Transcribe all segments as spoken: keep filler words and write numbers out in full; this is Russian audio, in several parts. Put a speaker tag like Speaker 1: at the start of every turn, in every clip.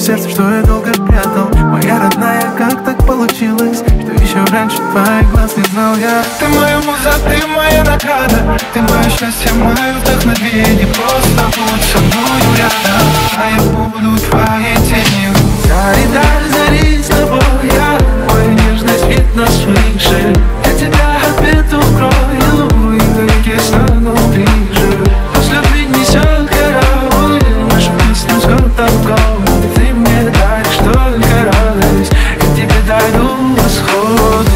Speaker 1: сердце, что я долго прятал. Моя родная, как так получилось, что еще раньше твоих глаз не знал я. Ты моя муза, ты моя награда, ты мое счастье, мое вдохновение. Просто будь со мною рядом, а я буду твоей тенью. Зари, даль, зари с тобой я, твою нежность видно свыше. Я тебя опять укрою и навеки стану ближе. Пусть любви несет корабль, нашу песню с города в город. Ты мне даришь только радость, я тебе дарю восход.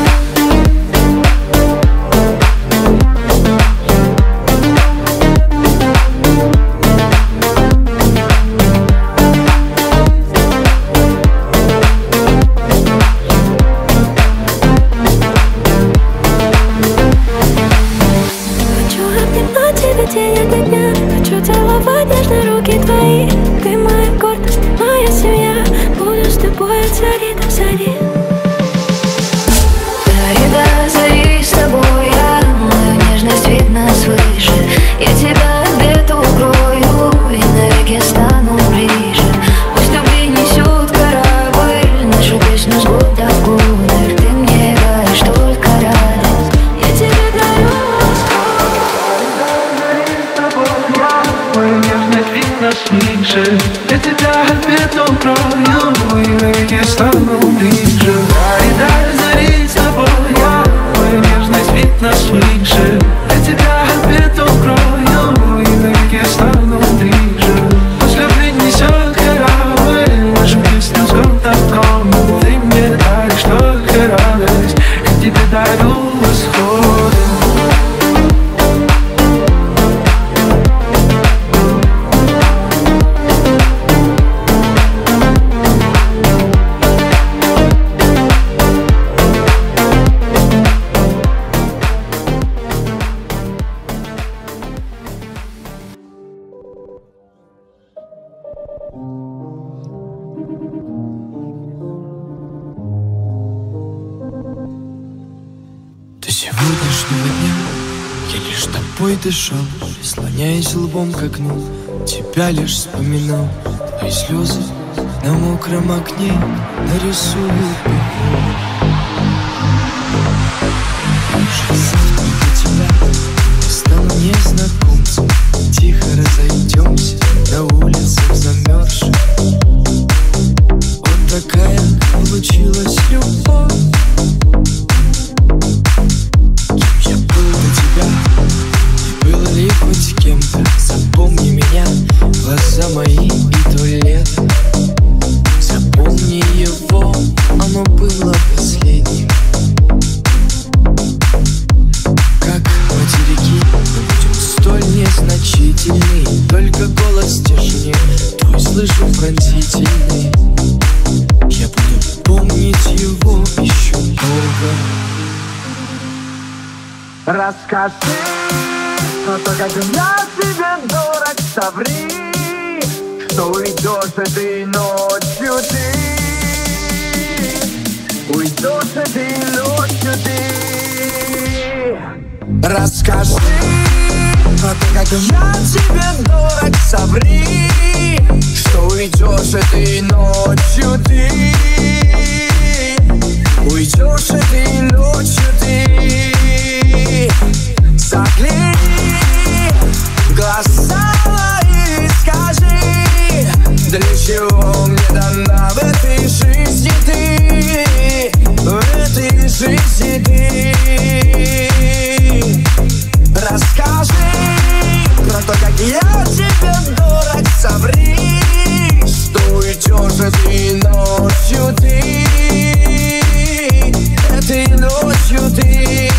Speaker 1: Я тебя опять укрою и навеки стану ближе. Зари, даль, зари с тобой я, твою нежность видно свыше. Я тебя опять укрою и навеки стану ближе. Пусть любви несет корабль, нашу песню с города в город. Ты мне даришь только радость, я тебе дарю восход.
Speaker 2: Дышал, прислоняясь лбом к окну, тебя лишь вспоминал. Твои слезы на мокром окне нарисуют пятно. Уже завтра для тебя я стану незнакомцем. Тихо разойдемся на улицах замерзших. Вот такая получилась любовь. Кем я был до тебя? Было ли хоть кем-то? Запомни меня, глаза мои и то лето. Запомни его, оно было последним. Как материки, мы будем столь незначительны. Только голос тишине твой слышу пронзительный. Я буду помнить его еще долго.
Speaker 3: Расскажи, но то, как я тебе дорог, соври, что уйдешь этой ночью ты. Уйдешь этой ночью ты. Расскажи, но то, как я тебе дорог, соври, что уйдешь этой ночью ты. Уйдешь этой ночью ты. Загляни в глаза мои, скажи, для чего мне дана в этой жизни ты, в этой жизни ты. Расскажи про то, как я тебе дорог, соври, что уйдешь этой ночью ты, этой ночью ты.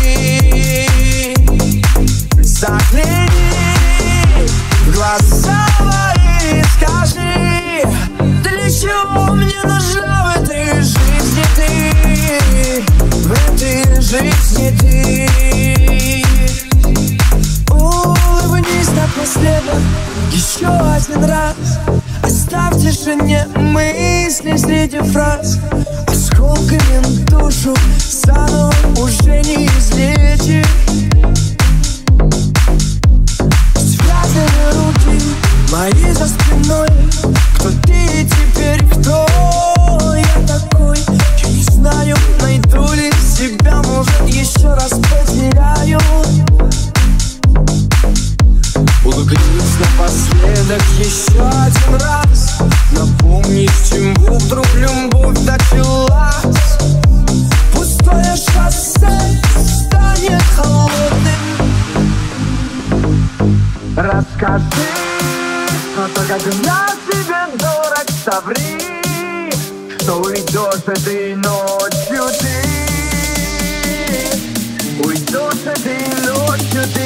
Speaker 3: Загляни в глаза мои, скажи, для чего мне нужна в этой жизни ты, в этой жизни ты. Улыбнись напоследок еще один раз, оставь в тишине мысли среди фраз. Осколками душу заново уже не излечишь. Связаны руки мои за спиной, кто ты теперь еще один раз напомни, с чего вдруг любовь началась. Пустое шоссе станет холодным. Расскажи, но только когда тебе дорог, соври, что уйдешь этой ночью ты. Уйдешь этой ночью ты.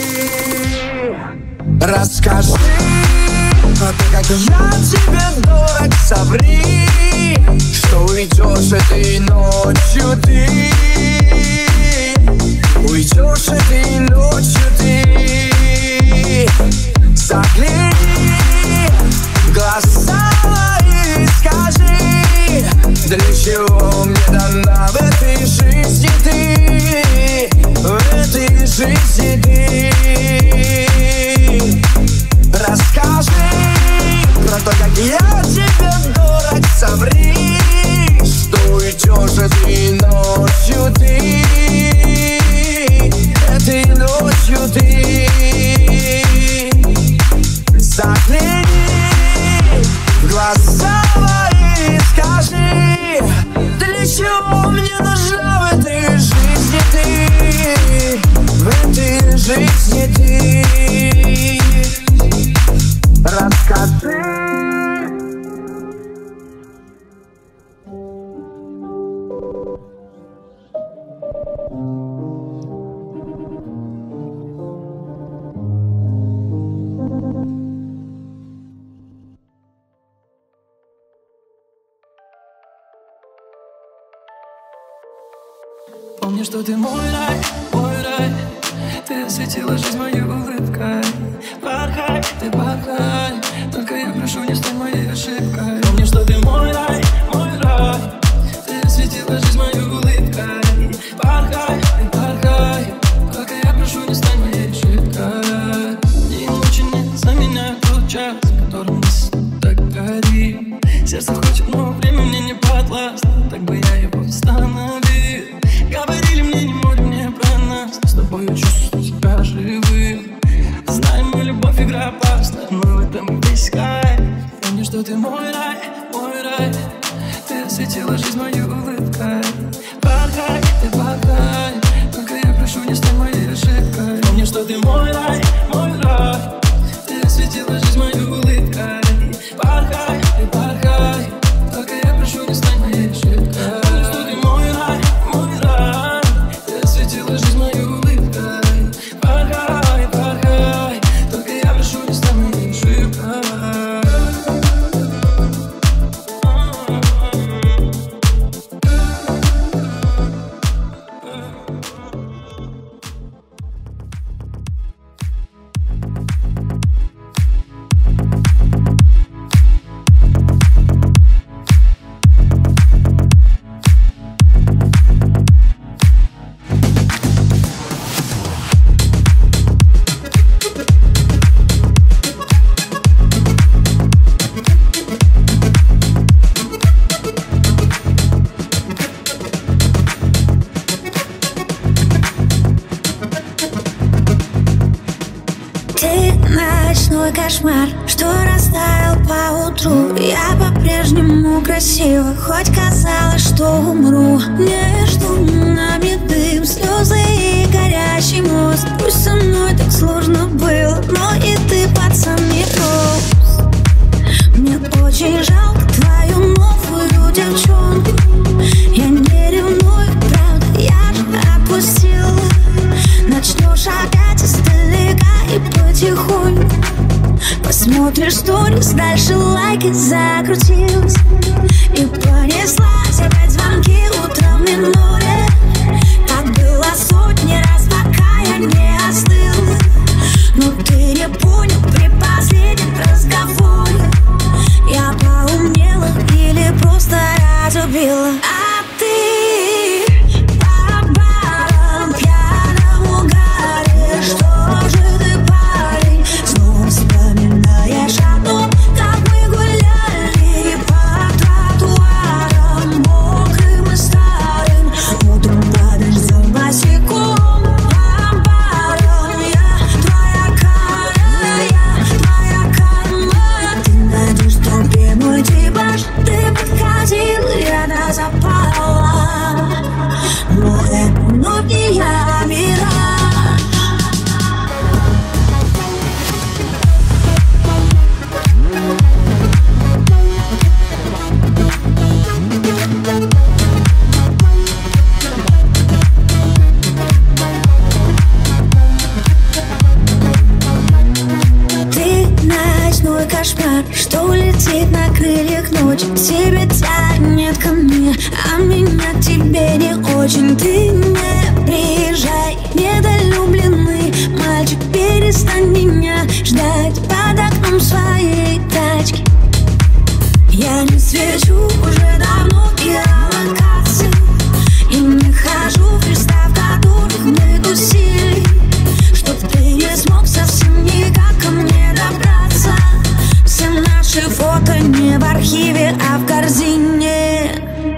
Speaker 3: Расскажи, но только когда тебе дорог, соври, что уйдешь этой ночью ты. Уйдешь этой ночью ты. Загляни в глаза мои, скажи, для чего мне дана в этой жизни ты, в этой жизни ты. Расскажи про то, как я тебе дорог, соври, что уйдешь этой ночью ты, этой ночью ты. Загляни в глаза мои, скажи, для чего мне нужна в этой жизни ты, в этой жизни ты. Расскажи.
Speaker 1: Помни, что ты мой рай, мой рай. Ты осветила жизнь моей улыбкой. Порхай, ты порхай, только я прошу, не стань моей ошибкой. Помни, что ты мой рай, мой рай. Ты осветила жизнь моей улыбкой. Порхай, ты порхай, только я прошу, не стань моей ошибкой. Дни и ночи не заменяют тот час, в котором нас так горим. Сердце хочет, но время мне не подвластно, так бы я его остановил. Говорили мне, не море мне про нас, но с тобой чувствую себя живым. Знаем, мы любовь игра опасна, но в этом весь кайф. Помни, что ты мой рай, мой рай. Ты осветила жизнь моей улыбкой. Порхай, ты порхай, только я прошу, не стань моей ошибкой. Помни, что ты мой рай, мой рай. Ты осветила жизнь моей улыбкой. Порхай, ты порхай, только я прошу, не стань моей ошибкой. Помни, что ты мой рай, мой рай. Ты осветила жизнь моей улыбкой. Порхай, порхай, только я прошу, не стань моей ошибкой.
Speaker 4: Кошмар, что растаял поутру. Я по-прежнему красива, хоть казалось, что умру. Между нами дым, слезы и горящий мост. Пусть со мной так сложно было, но и ты, пацан, не прост. Мне очень жалко твою новую девчонку. Я не ревную, правда, я же отпустила. Начнешь опять издалека и потихоньку посмотришь сторис, дальше лайки, закрутилась и понеслась опять звонки утром в миноре. Так было сотни раз, пока я не остыла. Но ты не понял при последнем разговоре. Я поумнела или просто разубила. А ты по барам пьяном угаре. Что же ты, парень, снова вспоминаешь о том, как мы гуляли по тротуарам? кошмар, что летит на крыльях ночи. Тебя тянет ко мне, а меня к тебе не очень. Ты не приезжай, недолюбленный мальчик, перестань меня ждать под окном своей тачки. Я не свечу уже давно геолокации и не хожу в места, в которых мы тусили, чтоб ты не смог совсем никак ко мне добраться. Все наши фото не в архиве, а в корзине.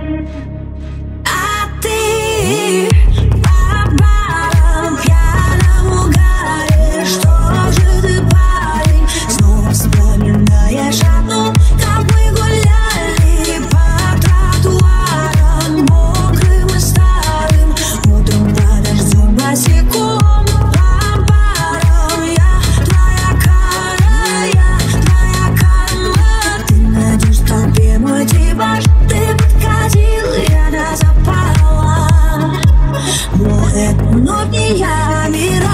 Speaker 4: А ты по барам пьяном угаре. Что же ты, парень, снова вспоминаешь о том, как мы гуляли по тротуарам мокрым и старым, утром под дождем босиком по барам. Я твоя кара, я твоя карма. Ты найдешь в толпе мой типаж. Ты подкатил, я дозапала, но это вновь не я, мираж.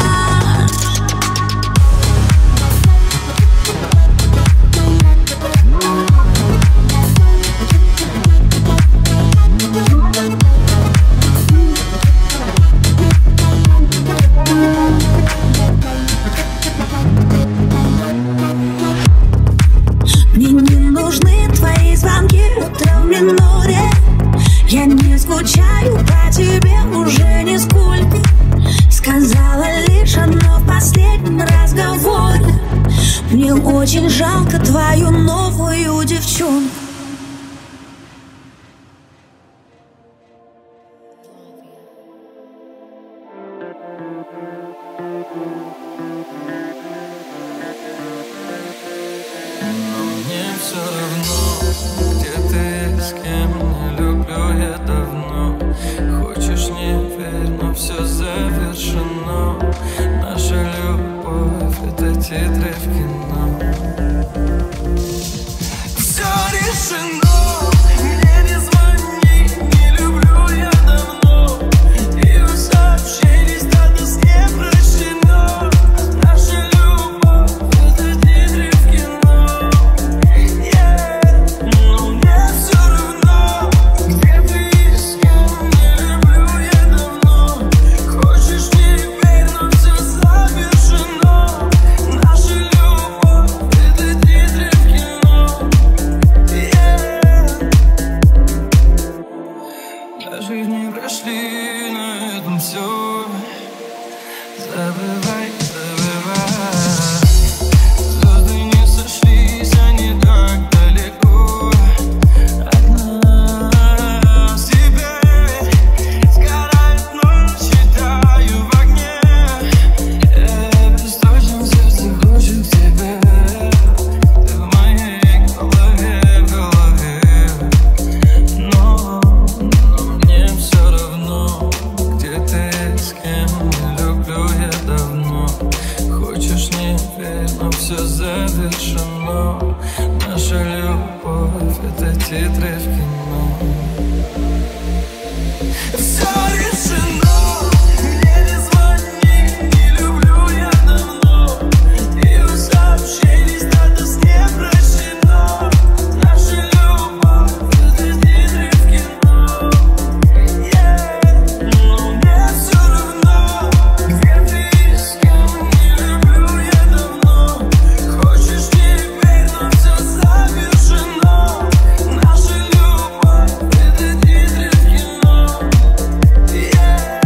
Speaker 4: Мне не нужны твои звонки утром в миноре. Я не скучаю по тебе уже нисколько. Сказала лишь одно в последнем разговоре: мне очень жалко твою новую девчонку.
Speaker 1: Мне все равно, где ты, с кем, не люблю я давно. Хочешь, не верь, но все завершено. Наша любовь — это титры в кино. Все решено, мне не звони, не люблю я давно. И у сообщений статус не прощено. Наша любовь — это титры в кино. Но мне все равно, где ты и с кем, не люблю я давно. Хочешь, не верь, но все завершено. Наша любовь — это титры в кино. Даже не прошли, на этом все. Забывай, забывай. Звезды не сошлись, они так далеко от нас. Теперь сгорает ночь, читаю в огне. Я бесточлен, сердце хочет к тебе. Ты в моей голове, в голове. Но, но мне все равно, где ты, с кем, не люблю я давно. Хочешь, не верь, но все завершено. Наша любовь — это титры в кино. Все решено, мне не звони, не люблю я давно. И у сообщений статус не прощено. Наша любовь — это титры в кино. Но мне все равно, где ты и с кем, не люблю я давно. Хочешь, не верь, но все завершено. Наша любовь — это титры в кино.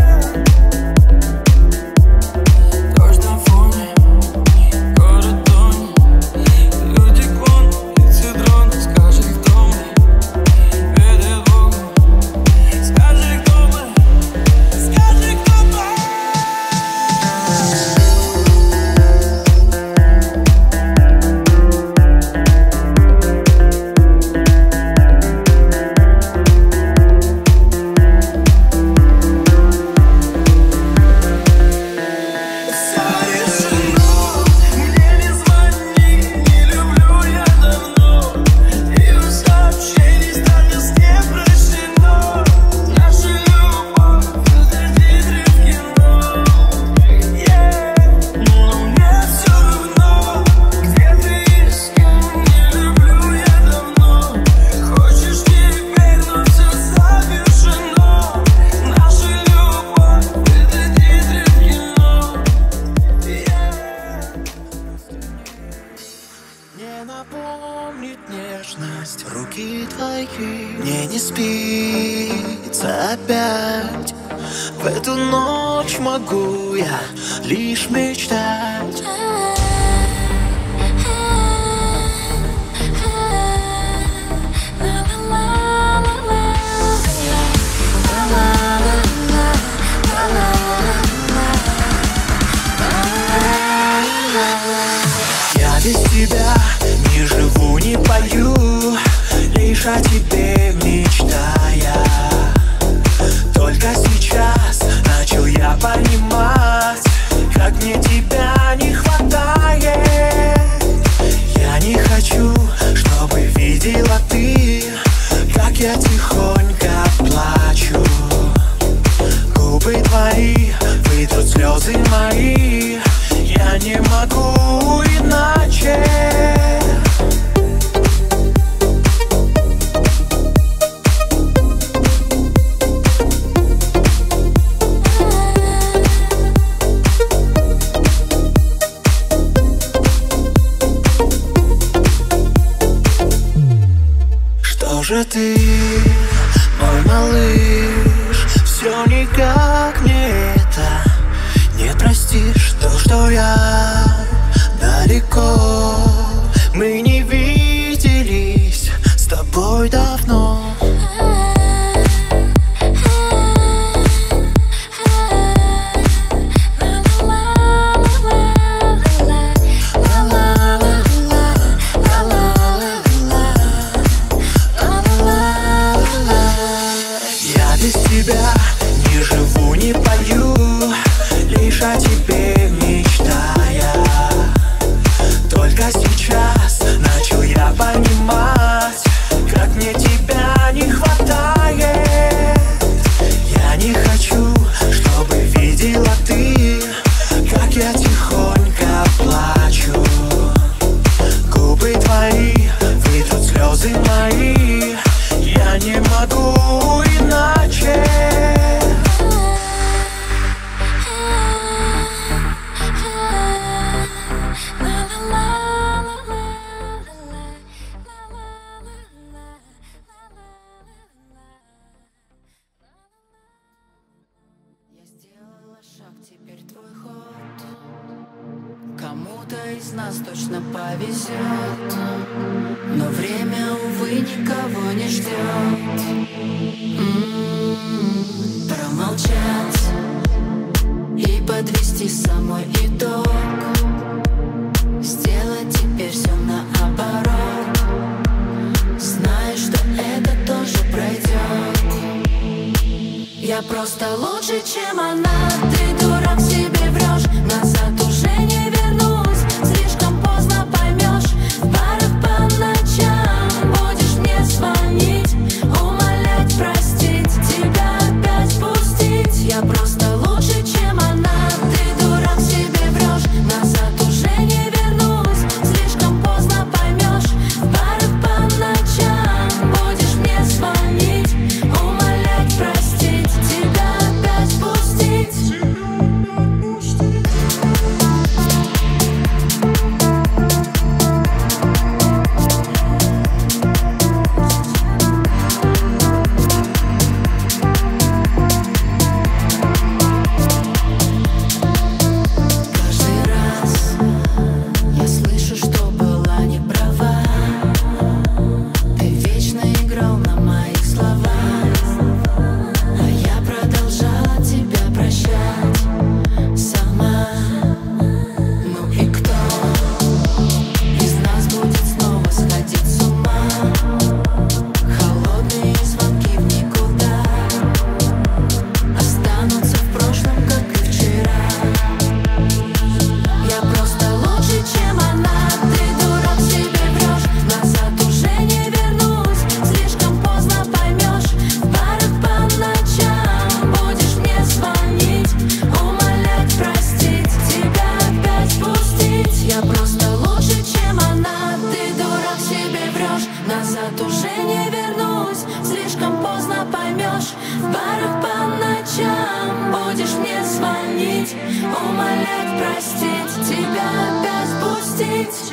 Speaker 3: не спится опять. В эту ночь могу я лишь мечтать. Я без тебя не живу, не пою, лишь о тебе мечтая. Только сейчас начал я понимать, как мне тебя не хватает. Я не хочу, чтобы видела ты, как я тихонько плачу. Губы твои вытрут слезы мои, я не могу иначе. Что же ты, мой малыш, все никак мне это не простишь? То, что я далеко, мы не виделись с тобой давно. Я без тебя не живу, не пою, лишь о тебе мечтая. Только сейчас начал я понимать, как мне тебя не хватает. Я не хочу, чтобы видела ты, как я тихонько плачу. Губы твои вытрут слезы мои, я не могу иначе.
Speaker 5: Я сделала шаг, теперь твой ход. Кому-то из нас точно повезет, но время, увы, никого не ждет. М-м-м, промолчать и подвести самой итог, сделать теперь все наоборот, зная, что это тоже пройдет. Я просто лучше, чем она. Ты дурак, себе врешь, назад уже не вернусь. Слишком поздно поймешь, в барах по ночам будешь мне звонить, умолять простить, тебя опять пустить. Я просто лучше, чем она. Ты дурак, себе врешь, назад уже не вернусь. Слишком поздно поймешь, в барах по ночам будешь мне звонить, умолять простить, тебя опять пустить. Каждый раз я слышу, что была не права. Ты вечно играл на моих словах, а я продолжала тебя прощать сама. Ну и кто из нас будет снова сходить с ума? Холодные звонки в никуда останутся в прошлом, как и вчера. Я просто лучше, чем она. Ты дурак, себе врешь, назад уже не вернусь. Слишком поздно поймешь, в барах по ночам будешь мне звонить, умолять простить, тебя опять пустить. Я просто лучше, чем она. Ты дурак, себе врешь, назад уже не вернусь. Слишком поздно поймешь, в барах по ночам будешь мне звонить, умолять простить, тебя опять пустить.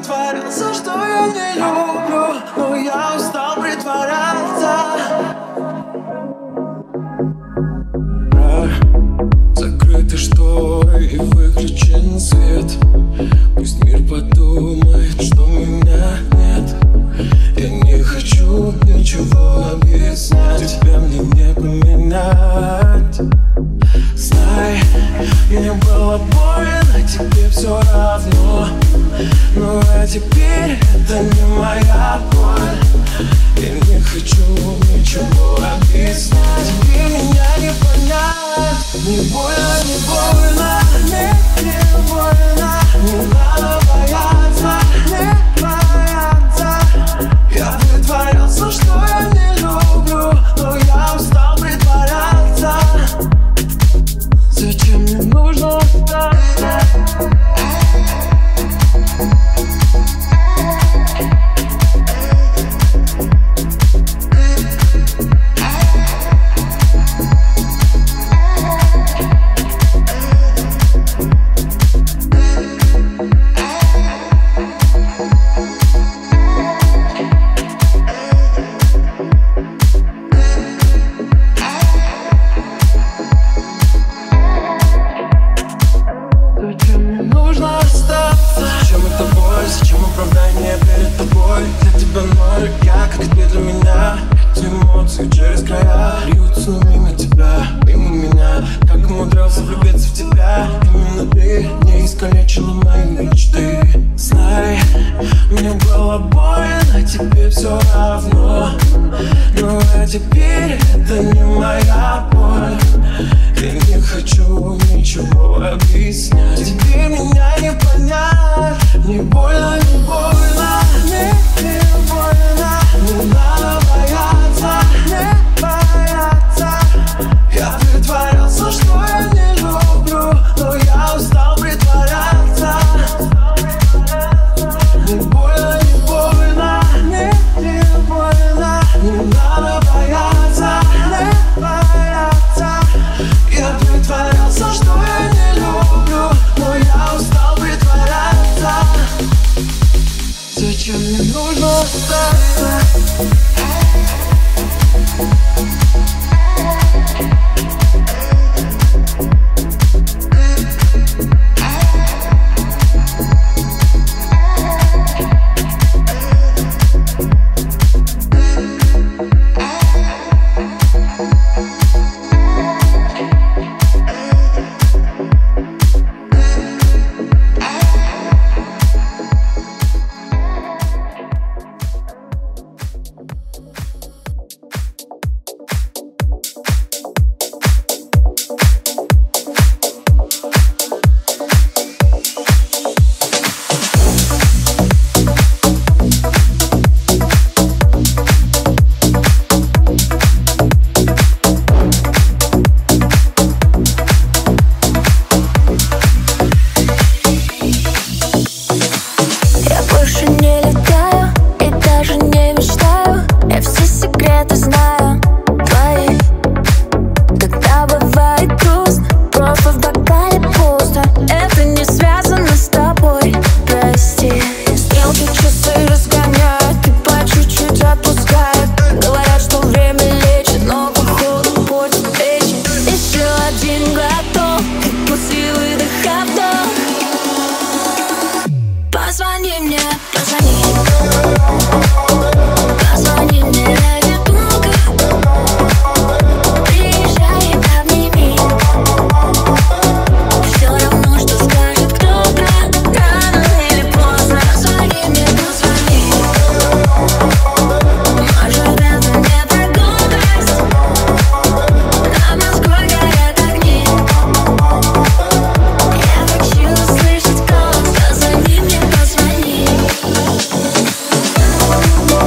Speaker 3: притворялся, что я не люблю, но я устал притворяться. Закрыты шторы и выключен свет. Пусть мир подумает, что меня нет. Я не хочу ничего объяснять, тебя мне не поменять. Знай, мне было больно, тебе все равно. Ну а теперь это не моя боль. Я не хочу ничего объяснять, тебе меня не понять. Не больно, не больно, не, не больно. Не надо бояться, не бояться. Я притворялся, что я не люблю, но я устал притворяться. Зачем мне нужно остаться? Через края льются мимо тебя, мимо меня. Как умудрялся влюбиться в тебя. Именно ты не искалечила мои мечты. Знай, мне было больно, тебе все равно. Но а теперь это не моя боль. Я не хочу ничего объяснять, тебе меня не понять. Не больно, не больно, не, не больно. Не надо бояться, не бояться. Я притворялся, что я не люблю, но я устал притворяться. Не больно, не больно, не, не больно. Не надо бояться, не бояться. Я притворялся, что я не люблю, но я устал притворяться. Зачем мне нужно остаться?
Speaker 4: Позвони мне, позвони.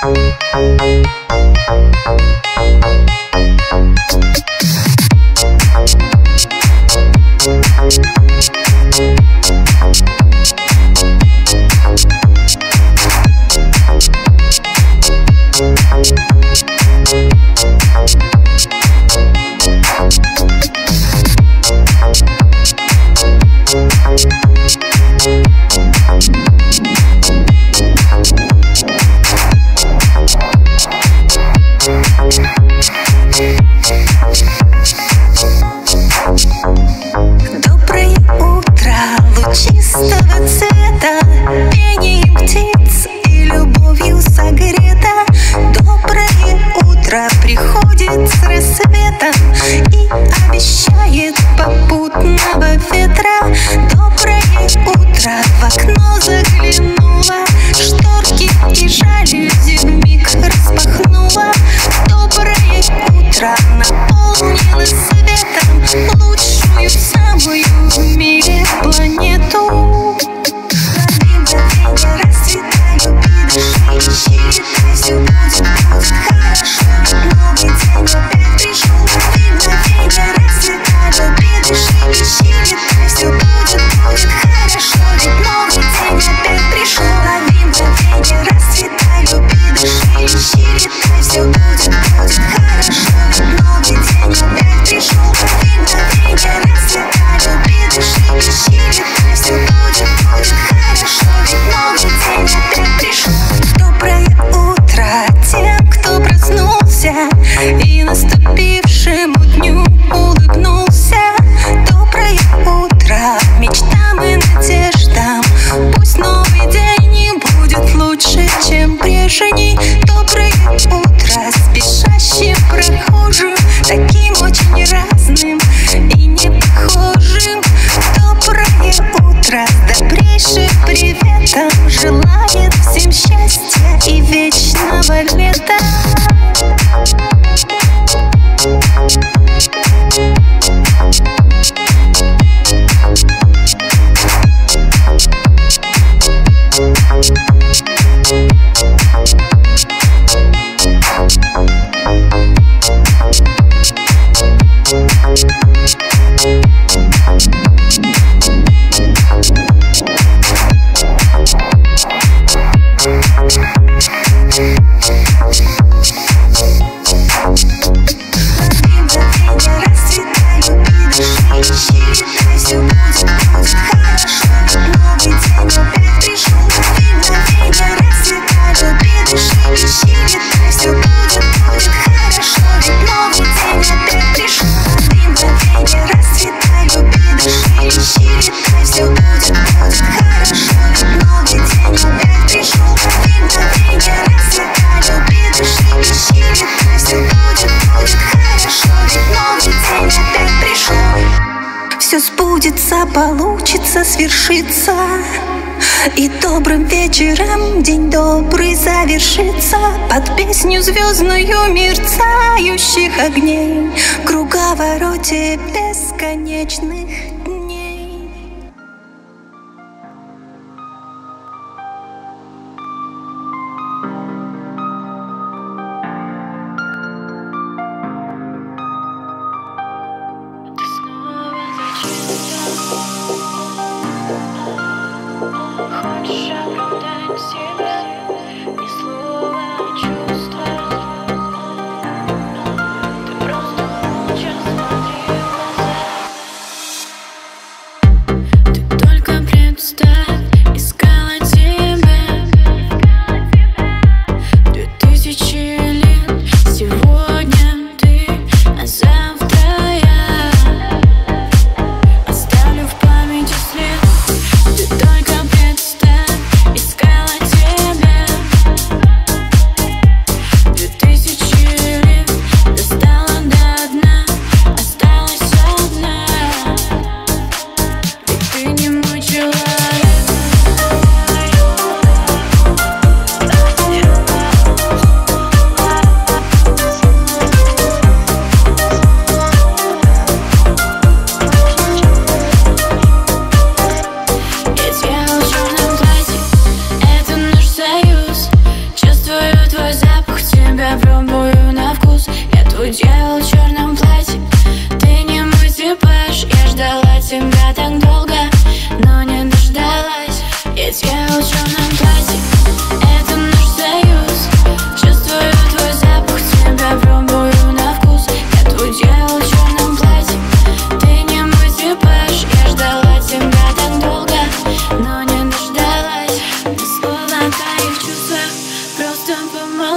Speaker 4: Получится, свершится, и добрым вечером день добрый завершится под песню звездную мерцающих огней в круговороте бесконечных дней.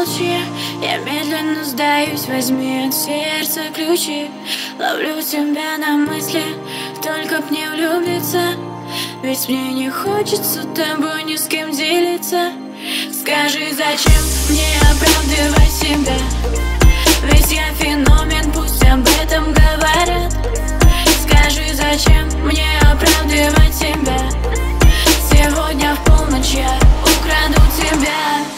Speaker 4: молчи. Я медленно сдаюсь, возьми от сердца ключи. Ловлю тебя на мысли, только б не влюбиться. Ведь мне не хочется тобой ни с кем делиться. Скажи, зачем мне оправдывать себя? Ведь я феномен, пусть об этом говорят. Скажи, зачем мне оправдывать себя? Сегодня в полночь я украду тебя.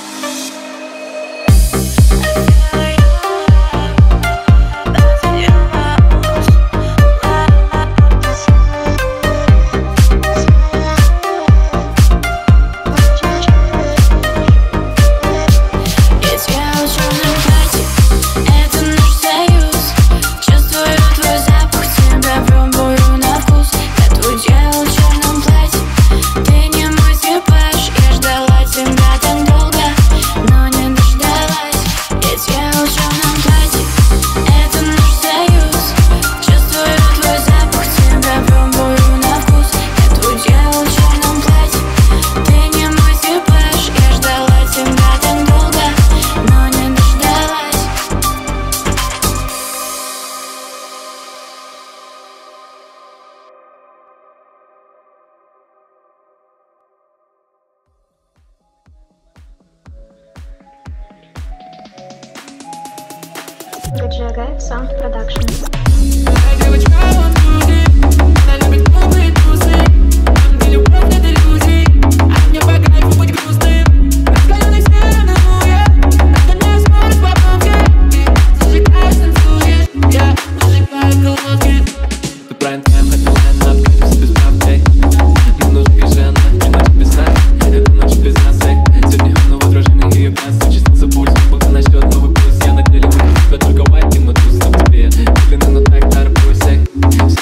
Speaker 6: Гаджиагай Sound Productions.
Speaker 3: Только white, и мы тут в тебе. Клина, но так торгуй сек.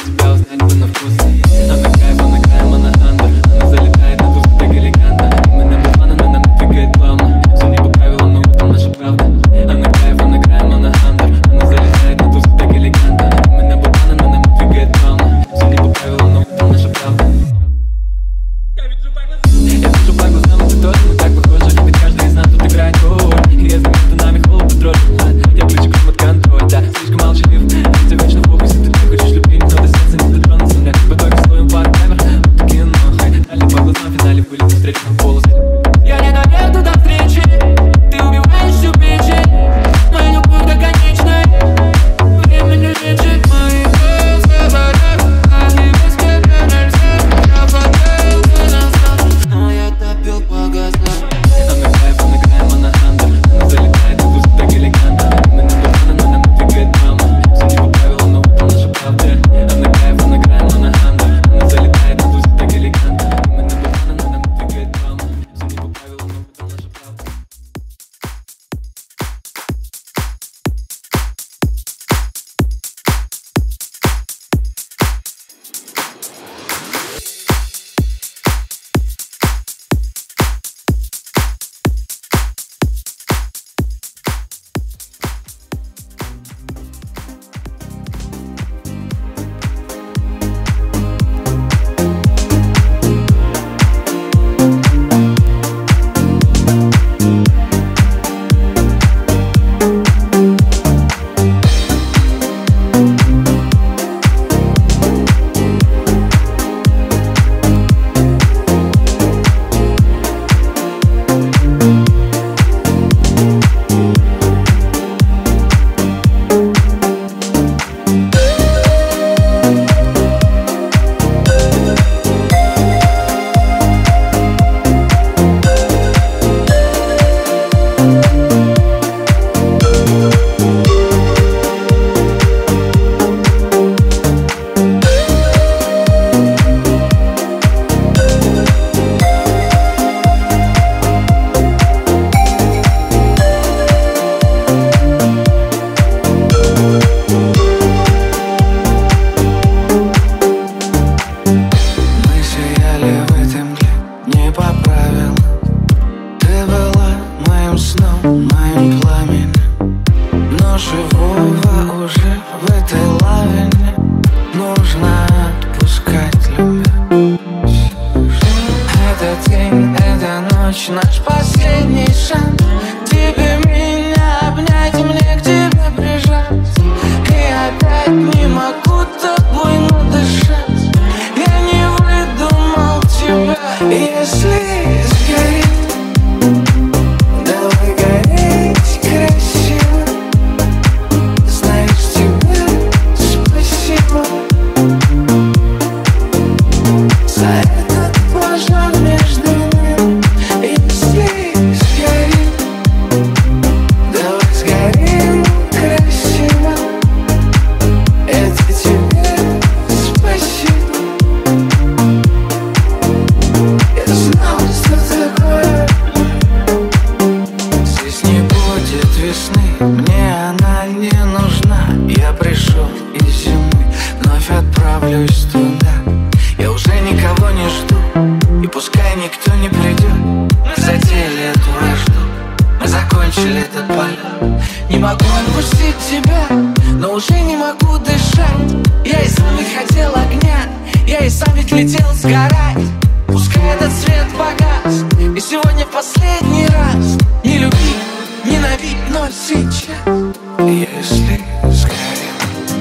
Speaker 3: начали этот полет. Не могу отпустить тебя, но уже не могу дышать. Я и сам ведь хотел огня, я и сам ведь летел сгорать. Пускай этот свет погас, и сегодня в последний раз. Не люби, ненавидь, но сейчас.
Speaker 1: Если сгорим,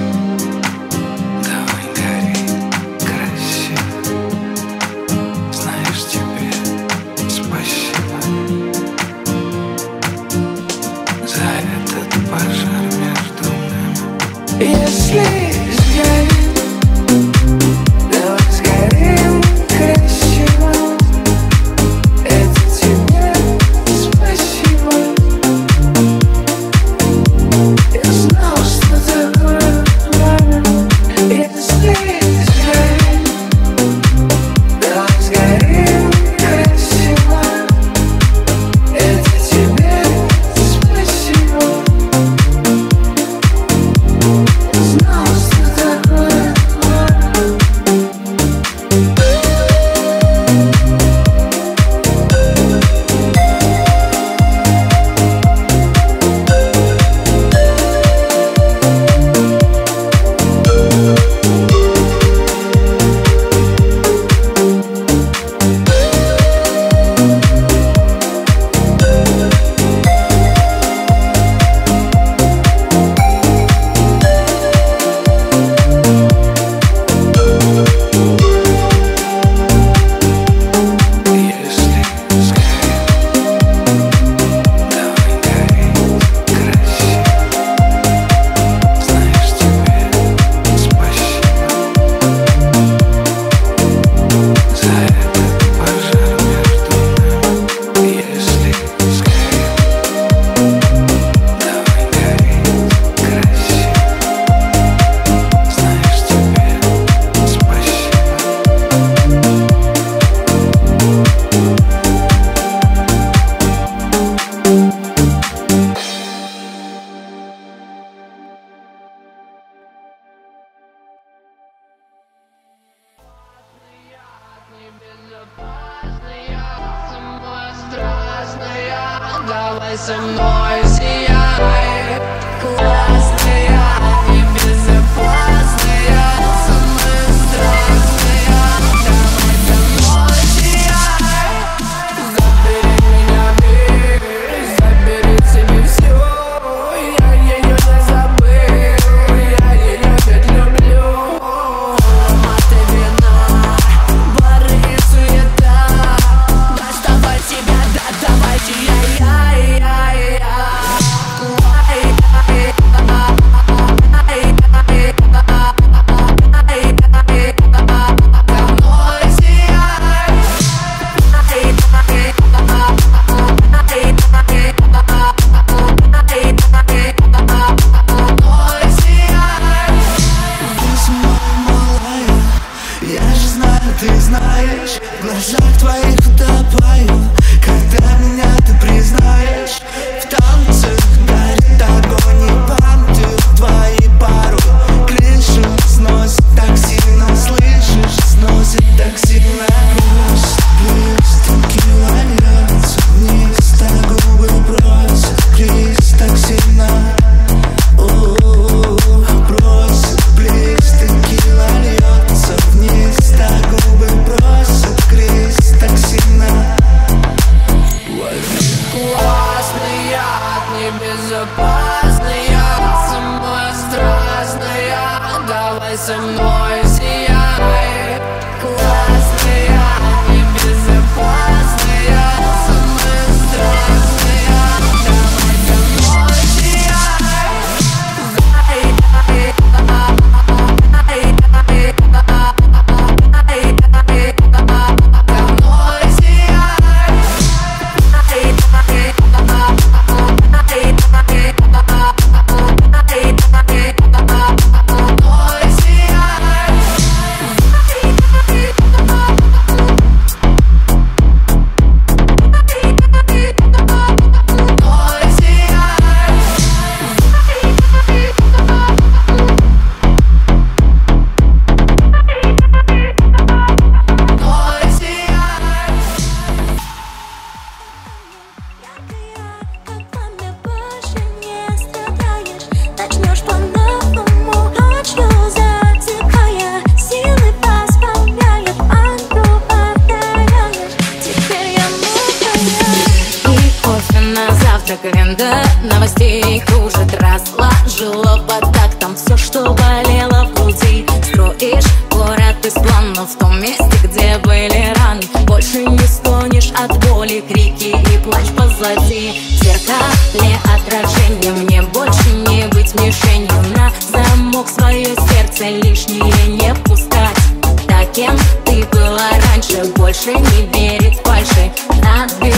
Speaker 1: давай гори красиво. Знаешь, тебе спасибо за этот пожар между нами.
Speaker 3: Если сгорим, давай сгорим красиво. Это тебе спасибо. Я знал, что такое время. Если сгорим, давай сгорим красиво. Это тебе спасибо. Я знал, что такое время.
Speaker 1: Если сгорим, давай гори красиво. Знаешь, тебе спасибо за этот пожар между нами. Если сгорим, давай гори красиво. Знаешь, тебе спасибо.
Speaker 2: Давай со мной сияй, классная, небезопасная, самая страшная. Давай со мной сияй, забери меня, бери, забери себе всю. Я ее не забыл, я ее ведь люблю. Ароматы вина, бары и суета. Доставай себя, да давайте я-я-я-я.
Speaker 3: Я же знаю, ты знаешь, в глазах твоих утопаю. Когда меня ты признаешь, в танце горит огонь и банты. Твои пару клиши сносит так сильно, слышишь, сносит так сильно. Пусть листики льется вниз, так губы просят, Крис так сильно. О-о-о, просит листики льется вниз, так губы просят, Крис так сильно.
Speaker 2: Классная, небезопасная, самая страшная. Давай со мной сияй, классная, небезопасная, самая страшная. Давай со мной сияй. Со мной сияй.
Speaker 5: Лента новостей кружит, разложила по тактам все, что болело в груди. Строишь город из планов в том месте, где были раны. Больше не стонешь от боли, крики и плач позади. В зеркале отражение, мне больше не быть мишенью. На замок свое сердце лишнее не пускать. Так, кем ты была раньше, больше не верить фальши. Надо